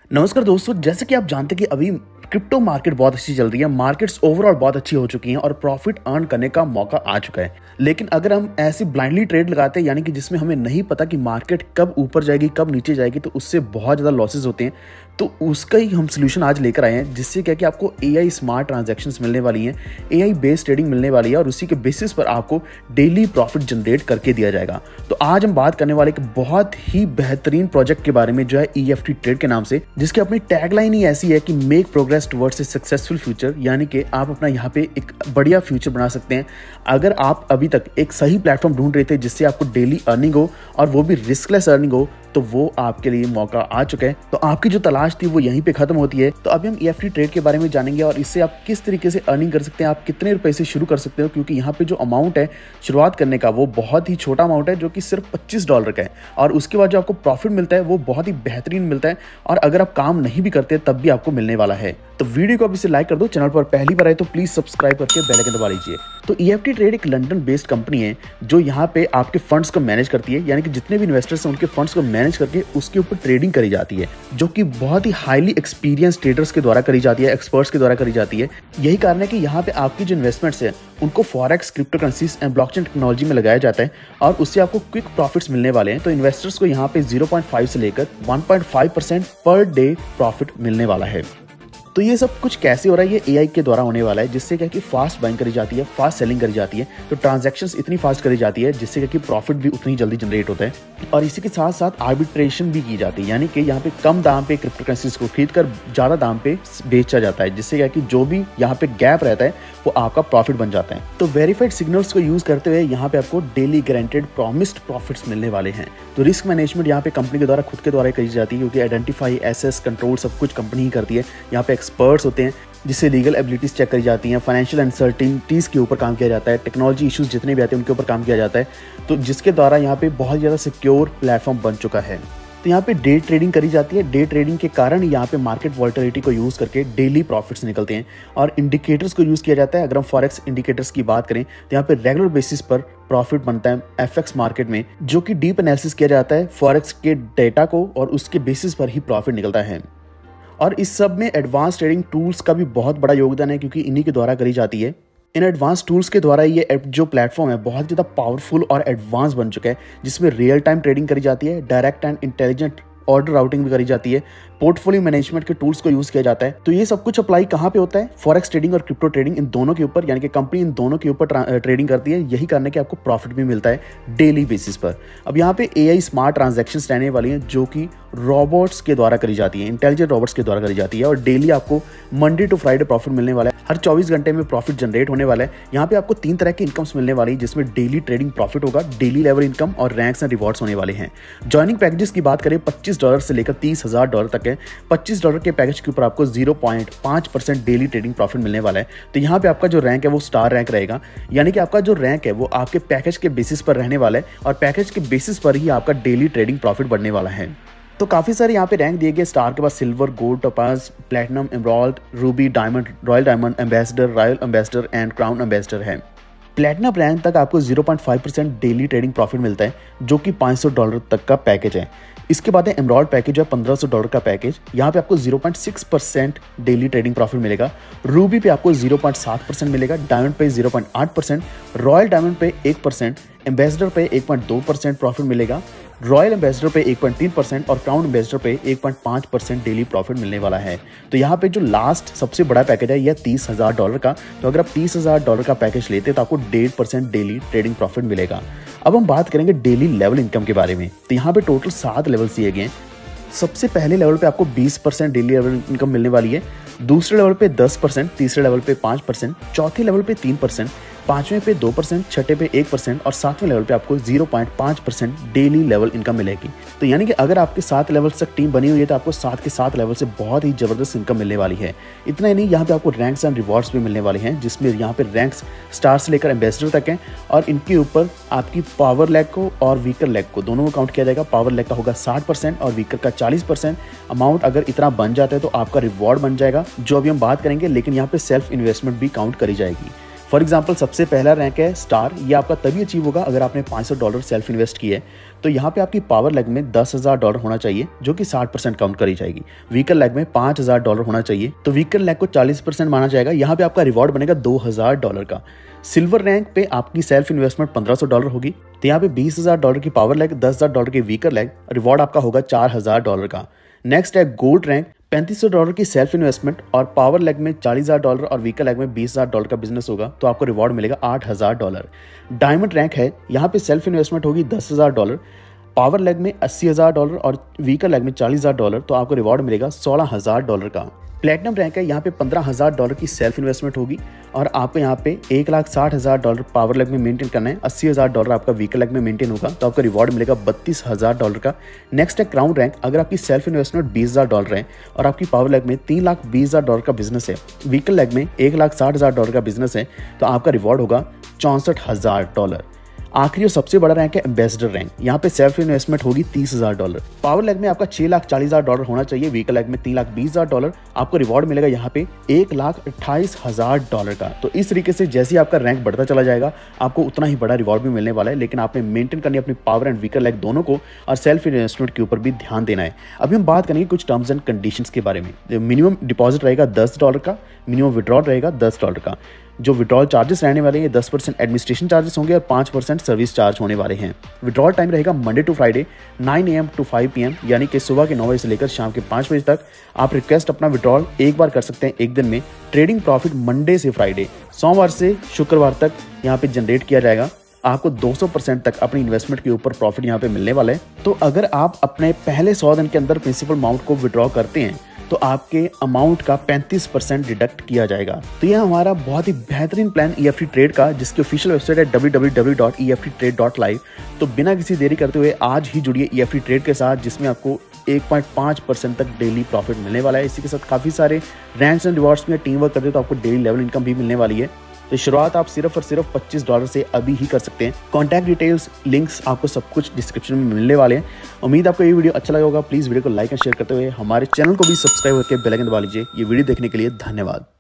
नमस्कार दोस्तों, जैसे कि आप जानते हैं कि अभी क्रिप्टो मार्केट बहुत अच्छी चल रही है। मार्केट्स ओवरऑल बहुत अच्छी हो चुकी हैं और प्रॉफिट अर्न करने का मौका आ चुका है। लेकिन अगर हम ऐसी ब्लाइंडली ट्रेड लगाते हैं, यानी कि जिसमें हमें नहीं पता कि मार्केट कब ऊपर जाएगी कब नीचे जाएगी, तो उससे बहुत ज़्यादा लॉसेज होते हैं। तो उसका ही हम सोल्यूशन आज लेकर आए हैं, जिससे क्या कि आपको AI स्मार्ट ट्रांजैक्शंस मिलने वाली हैं, AI बेस्ड ट्रेडिंग मिलने वाली है और उसी के बेसिस पर आपको डेली प्रॉफिट जनरेट करके दिया जाएगा। तो आज हम बात करने वाले एक बहुत ही बेहतरीन प्रोजेक्ट के बारे में, जो है EFT ट्रेड के नाम से, जिसकी अपनी टैगलाइन ही ऐसी है कि make progress towards a successful future, यानी कि आप अपना यहाँ पे एक बढ़िया फ्यूचर बना सकते हैं। अगर आप अभी तक एक सही प्लेटफॉर्म ढूंढ रहे थे जिससे आपको डेली अर्निंग हो और वो भी रिस्कलेस अर्निंग हो, तो वो आपके लिए मौका आ चुका है। तो आपकी जो तलाश थी वो यहीं पे खत्म होती है। तो अभी हम EFT ट्रेड के बारे में जानेंगे और इससे आप किस तरीके से अर्निंग कर सकते हैं, आप कितने रुपए से शुरू कर सकते हो, क्योंकि यहाँ पे जो अमाउंट है शुरुआत करने का वो बहुत ही छोटा अमाउंट है, जो कि सिर्फ $25 का है। और उसके बाद जो आपको प्रॉफिट मिलता है वो बहुत ही बेहतरीन मिलता है, और अगर आप काम नहीं भी करते तब भी आपको मिलने वाला है। तो वीडियो को अभी से लाइक कर दो, चैनल पर पहली बार आए तो प्लीज सब्सक्राइब करके बेल आइकन दबा लीजिए। तो EFT ट्रेड एक लंदन बेस्ड कंपनी है जो यहाँ पे आपके फंड्स को मैनेज करती है, यानी कि जितने भी इन्वेस्टर्स हैं उनके फंड्स को मैनेज करके उसके ऊपर ट्रेडिंग करी जाती है, जो कि बहुत ही हाईली एक्सपीरियंस ट्रेडर्स के द्वारा करी जाती है, एक्सपर्ट्स के द्वारा करी जाती है। यही कारण है कि यहाँ पे आपकी जो इन्वेस्टमेंट्स है उनको forex, crypto currencies and blockchain technology में लगाया जाता है और उससे आपको क्विक प्रॉफिट्स मिलने वाले हैं। तो इन्वेस्टर्स को यहाँ पे 0.5 से लेकर 1.5% पर डे प्रॉफिट मिलने वाला है। तो ये सब कुछ कैसे हो रहा है, ये AI के द्वारा होने वाला है, जिससे क्या कि फास्ट बाइंग करी जाती है, फास्ट सेलिंग करी जाती है, तो ट्रांजैक्शंस इतनी फास्ट करी जाती है जिससे क्या कि प्रॉफिट भी उतनी जल्दी जनरेट होता है। और इसी के साथ साथ आर्बिट्रेशन भी की जाती है, यानी कि यहाँ पे कम दाम पे क्रिप्टो करेंसीज को खरीद कर ज़्यादा दाम पे बेचा जाता है, जिससे क्या कि जो भी यहाँ पे गैप रहता है वो आपका प्रॉफिट बन जाता है। तो वेरीफाइड सिग्नल्स को यूज करते हुए यहाँ पे आपको डेली गारंटेड प्रॉमिस्ड प्रॉफिट्स मिलने वाले हैं। तो रिस्क मैनेजमेंट यहाँ पे कंपनी के द्वारा खुद के द्वारा करी जाती है, क्योंकि आइडेंटिफाई, एसेस, कंट्रोल सब कुछ कंपनी ही करती है। यहाँ पे एक्सपर्ट्स होते हैं जिससे लीगल एबिलिटीज चेक करी जाती हैं, फाइनेंशियल अनसर्टेनिटीज के ऊपर काम किया जाता है, टेक्नोलॉजी इश्यूज जितने भी आते हैं उनके ऊपर काम किया जाता है। तो जिसके द्वारा यहाँ पे बहुत ज़्यादा सिक्योर प्लेटफॉर्म बन चुका है। तो यहाँ पे डे ट्रेडिंग करी जाती है। डे ट्रेडिंग के कारण यहाँ पे मार्केट वॉलेटिलिटी को यूज़ करके डेली प्रॉफिट्स निकलते हैं और इंडिकेटर्स को यूज़ किया जाता है। अगर हम फॉरेक्स इंडिकेटर्स की बात करें तो यहाँ पे रेगुलर बेसिस पर प्रॉफिट बनता है FX मार्केट में, जो कि डीप एनालिसिस किया जाता है फॉरेक्स के डेटा को और उसके बेसिस पर ही प्रॉफिट निकलता है। और इस सब में एडवांस ट्रेडिंग टूल्स का भी बहुत बड़ा योगदान है, क्योंकि इन्हीं के द्वारा करी जाती है। इन एडवांस टूल्स के द्वारा ये जो प्लेटफॉर्म है बहुत ज़्यादा पावरफुल और एडवांस बन चुका है, जिसमें रियल टाइम ट्रेडिंग करी जाती है, direct and intelligent order routing भी करी जाती है, पोर्टफोलियो मैनेजमेंट के टूल्स को यूज किया जाता है। तो ये सब कुछ अप्लाई कहाँ पे होता है? फॉरेक्स ट्रेडिंग और क्रिप्टो ट्रेडिंग, इन दोनों के ऊपर, यानी कि कंपनी इन दोनों के ऊपर ट्रेडिंग करती है। यही कारण है कि आपको प्रॉफिट भी मिलता है डेली बेसिस पर। अब यहाँ पे AI स्मार्ट ट्रांजैक्शंस रहने वाली हैं, जो कि रोबोट्स के द्वारा करी जाती है, इंटेलिजेंट रोबोट्स के द्वारा करी जाती है, और डेली आपको मंडे टू फ्राइडे प्रॉफिट मिलने वाला है। हर 24 घंटे में प्रॉफिट जनरेट होने वाला है। यहाँ पे आपको 3 तरह की इनकम्स मिलने वाली है, जिसमें डेली ट्रेडिंग प्रॉफिट होगा, डेली लेवल इनकम और रैंक्स एंड रिवॉर्ड्स होने वाले हैं। ज्वाइनिंग पैकेजेस की बात करें $25 से लेकर $30,000 तक है। $25 के पैकेज के ऊपर आपको 0.5% डेली ट्रेडिंग प्रॉफिट मिलने वाला है। तो यहाँ पे आपका जो रैंक है वो स्टार रैंक रहेगा, यानी कि आपका जो रैंक है वो आपके पैकेज के बेसिस पर रहने वाला है और पैकेज के बेसिस पर ही आपका डेली ट्रेडिंग प्रॉफिट बढ़ने वाला है। तो काफ़ी सारे यहाँ पे रैंक दिए गए। स्टार के बाद silver, gold, topaz, platinum, emerald, ruby, diamond, royal diamond, ambassador, royal ambassador and crown ambassador है। प्लैटिनम रैंक तक आपको 0.5% डेली ट्रेडिंग प्रॉफिट मिलता है, जो कि $500 तक का पैकेज है। इसके बाद है एमराल्ड पैकेज, जो है $1500 का पैकेज। यहाँ पे आपको 0.6% डेली ट्रेडिंग प्रॉफिट मिलेगा। रूबी पे आपको 0.7% मिलेगा, डायमंड पे 0.8%, रॉयल डायमंड पे 1%, एम्बेसडर पे 1.2% प्रॉफिट मिलेगा, रॉयल एम्बेसडर पे 1.3% और क्राउन एम्बेसडर पे 1.5% डेली प्रॉफिट मिलने वाला है। तो यहाँ पे जो लास्ट सबसे बड़ा पैकेज है यह $30,000 का। तो अगर आप $30,000 का पैकेज लेते हैं तो आपको 1.5% डेली ट्रेडिंग प्रॉफिट मिलेगा। अब हम बात करेंगे डेली लेवल इनकम के बारे में। तो यहाँ पे टोटल 7 लेवल्स दिए गए हैं। सबसे पहले लेवल पे आपको 20% डेली लेवल इनकम मिलने वाली है, दूसरे लेवल पे 10%, तीसरे लेवल पे 5%, चौथे लेवल पे 3%, पांचवें पे 2%, छठे पे 1% और सातवें लेवल पे आपको 0.5% डेली लेवल इनकम मिलेगी। तो यानी कि अगर आपके 7 लेवल तक टीम बनी हुई है तो आपको 7 के 7 लेवल से बहुत ही जबरदस्त इनकम मिलने वाली है। इतना ही नहीं, यहाँ पे आपको रैंक्स एंड रिवॉर्ड्स भी मिलने वाले हैं, जिसमें यहाँ पे रैंक्स स्टार से लेकर एम्बेसडर तक हैं और इनके ऊपर आपकी पावर लेग को और वीकर लेग को दोनों को काउंट किया जाएगा। पावर लेग का होगा 60% और वीकर का 40%। अमाउंट अगर इतना बन जाता है तो आपका रिवॉर्ड बन जाएगा, जो अभी हम बात करेंगे, लेकिन यहाँ पे सेल्फ इन्वेस्टमेंट भी काउंट करी जाएगी। फॉर एग्जाम्पल सबसे पहला रैंक है स्टार। ये आपका तभी अचीव होगा अगर आपने $500 सेल्फ इन्वेस्ट किए। तो यहाँ पे आपकी पावर लेग में $10,000 होना चाहिए, जो कि 60% काउंट करी जाएगी। वीकर लेग में $5,000 होना चाहिए, तो वीकर लेग को 40% माना जाएगा। यहाँ पे आपका रिवॉर्ड बनेगा $2,000 का। सिल्वर रैंक पे आपकी सेल्फ इन्वेस्टमेंट $1,500 होगी, तो यहाँ पे $20,000 की पावर लेग, $10,000 की वीकर लेग, रिवॉर्ड आपका होगा $4,000 का। नेक्स्ट है गोल्ड रैंक, $3500 की सेल्फ इन्वेस्टमेंट और पावर लेग में $40,000 और वीकर लेग में $20,000 का बिजनेस होगा, तो आपको रिवॉर्ड मिलेगा $8,000। डायमंड रैंक है, यहाँ पे सेल्फ इन्वेस्टमेंट होगी $10,000, पावर लेग में $80,000 और वीकर लेग में $40,000, तो आपको रिवॉर्ड मिलेगा $16,000 का। प्लेटिनम रैंक है, यहाँ पे $15,000 की सेल्फ इन्वेस्टमेंट होगी और आपको यहाँ पे $1,60,000 पावर लेग में मेंटेन करना है, $80,000 आपका वीकर लेग में मेंटेन होगा, तो आपका रिवॉर्ड मिलेगा $32,000 का। नेक्स्ट है क्राउन रैंक, अगर आपकी सेल्फ इन्वेस्टमेंट $20,000 है और आपकी पावर लेग में $3,20,000 का बिजनेस है, वीकर लेग में $1,60,000 का बिजनेस है, तो आपका रिवॉर्ड होगा $64,000। आखिरी और सबसे बड़ा रैंक है एम्बेसडर रैंक। यहाँ पे सेल्फ इन्वेस्टमेंट होगी $30,000, पावर लेग में आपका $6,40,000 होना चाहिए, वीकर लेग में $3,20,000, आपको रिवॉर्ड मिलेगा यहाँ पे $1,28,000 का। तो इस तरीके से जैसे ही आपका रैंक बढ़ता चला जाएगा, आपको उतना ही बड़ा रिवॉर्ड भी मिलने वाला है, लेकिन आपने मेंटेन करनी है अपनी पावर एंड वीकर लेग दोनों को, और सेल्फ इन्वेस्टमेंट के ऊपर भी ध्यान देना है। अभी हम बात करेंगे कुछ टर्म्स एंड कंडीशंस के बारे में। मिनिमम डिपॉजिट रहेगा $10 का, मिनिमम विड्रॉल रहेगा $10 का। जो विड्रॉल चार्जेस रहने वाले हैं, 10% एडमिनिस्ट्रेशन चार्जेस होंगे और 5% सर्विस चार्ज होने वाले हैं। विड्रॉल टाइम रहेगा Monday to Friday 9 AM to 5 PM, यानी कि सुबह के 9 बजे से लेकर शाम के 5 बजे तक। आप रिक्वेस्ट अपना विड्रॉल एक बार कर सकते हैं एक दिन में। ट्रेडिंग प्रॉफिट मंडे से फ्राइडे, सोमवार से शुक्रवार तक यहाँ पे जनरेट किया जाएगा। आपको 200% तक अपनी इन्वेस्टमेंट के ऊपर प्रॉफिट यहाँ पे मिलने वाला है। तो अगर आप अपने पहले 100 दिन के अंदर प्रिंसिपल अमाउंट को विड्रॉ करते हैं, तो आपके अमाउंट का 35% डिडक्ट किया जाएगा। तो यह हमारा बहुत ही बेहतरीन प्लान EFT ट्रेड का, जिसकी ऑफिशियल वेबसाइट है www.efttrade.live। तो बिना किसी देरी करते हुए आज ही जुड़िए EFT ट्रेड के साथ, जिसमें आपको 1.5% तक डेली प्रॉफिट मिलने वाला है। इसी के साथ काफी सारे रैंक्स एंड रिवॉर्ड्स में टीम वर्क करते हो तो आपको डेली लेवल इनकम भी मिलने वाली है। तो शुरुआत आप सिर्फ और सिर्फ $25 से अभी ही कर सकते हैं। कॉन्टैक्ट डिटेल्स, लिंक्स, आपको सब कुछ डिस्क्रिप्शन में मिलने वाले हैं। उम्मीद आपको ये वीडियो अच्छा लगा होगा। प्लीज़ वीडियो को लाइक एंड शेयर करते हुए हमारे चैनल को भी सब्सक्राइब करके बेल आइकन दबा लीजिए। ये वीडियो देखने के लिए धन्यवाद।